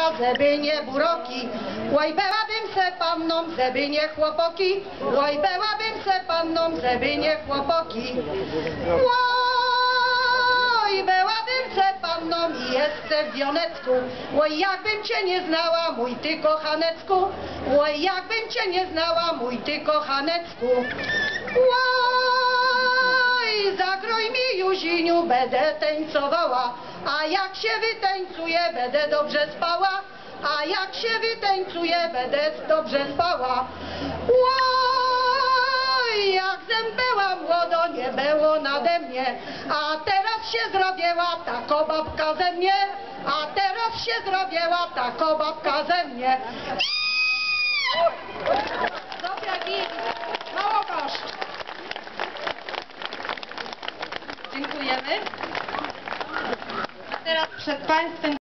żeby nie buroki. Oj, byłabym se panną, żeby nie chłopoki. Oj, byłabym se panną, żeby nie chłopoki. Oj, byłabym se panną i jeszcze w wionecku. Oj, jakbym cię nie znała, mój ty kochanecku. Oj, jakbym cię nie znała, mój ty kochanecku. Oj, zagrój mi, Juziniu, będę tańcowała. A jak się wytańcuję, będę dobrze spała. A jak się wytańcuję, będę dobrze spała. Oj, jak zem była młodo, nie było nade mnie. A teraz się zrobiła taka babka ze mnie. A teraz się zrobiła taka babka ze mnie. Dobra, git. Mało kosz. Dziękujemy. A teraz przed Państwem